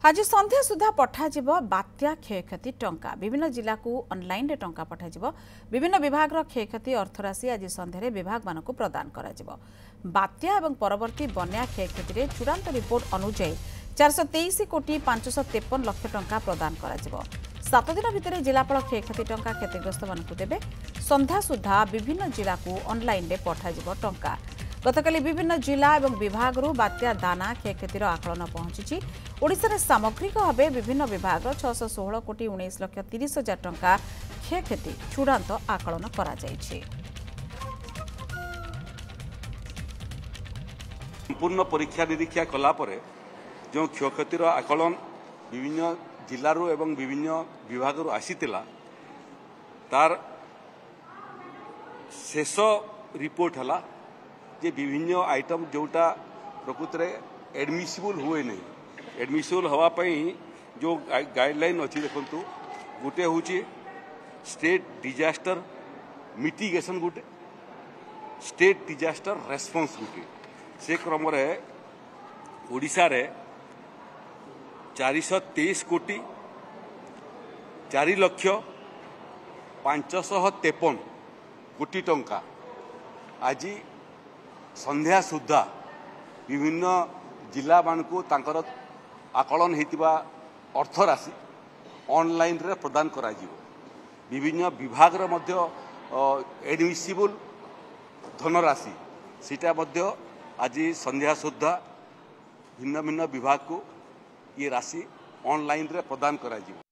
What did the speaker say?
आज संध्या सुधा पठाजिब बात्या क्षयक्षति टंका विभिन्न जिला को ऑनलाइन रे टंका पठाजिब विभिन्न विभाग रो क्षयक्षति अर्थराशि आज संध्या विभाग मानक प्रदान कराजिब। बात्या एवं परवर्ती बन्या क्षयक्षति रे चूड़ांत रिपोर्ट अनुसार 423 कोटी 553 लाख टंका प्रदान कराजिब। 7 दिन भितर जिलापाल क्षयक्षति टंका क्षतिग्रस्त मानक देबे। संध्या सुधा विभिन्न जिला को ऑनलाइन रे पठाजिब टंका। गतकाली विभिन्न जिला एवं विभाग बात्या दाना क्षयक्षतिर आकलन पहुंची। ओडिशा रे सामग्रिक भाव विभिन्न विभाग 616 कोटी 19 लाख 30 हजार टंका क्षयक्षति चूड़ांत आकलन करा जायछि। संपूर्ण परीक्षा निरीक्षा कला परे जो क्षयक्षतिर आकलन विभिन्न जिल्लारू एवं विभिन्न विभाग आसीतिला तार शेष रिपोर्ट हला जे विभिन्न आइटम जोटा प्रकृत में एडमिसिबल हुए नहीं एडमिसिबल हवापाई जो गाइडलाइन अच्छी देखु गोटे हूँ स्टेट डिजास्टर मिटिगेशन गोटे स्टेट डिजास्टर रेस्पॉन्स गोटे से क्रम ओडिशा रे 423 कोटी 4 लाख 553 कोटी टंका आज संध्या सुधा विभिन्न जिला मानकु तांकर आकलन हेतिबा अर्थ राशि ऑनलाइन रे प्रदान करा जिवो। विभिन्न विभाग रे मध्य एडमिसिबल धनराशि सीटा मध्य आज संध्या सुधा भिन्न भिन्न विभाग को ये राशि ऑनलाइन रे प्रदान करा जिवो।